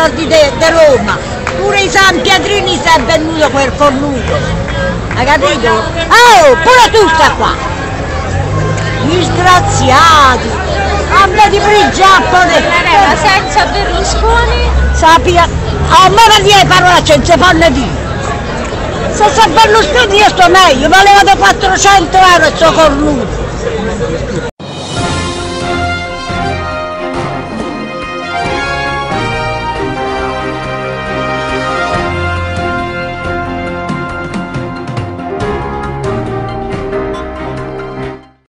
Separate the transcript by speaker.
Speaker 1: soldi di Roma, pure i San Pietrini si è venuto quel cornuto, hai capito? Oh, pure tu stai qua, disgraziati, a me di prigiappone,
Speaker 2: senza Berlusconi?
Speaker 1: sapia, a me non dire parolacce, non si fanno dire. Se Berlusconi io sto meglio, valeva da 400 euro il suo cornuto.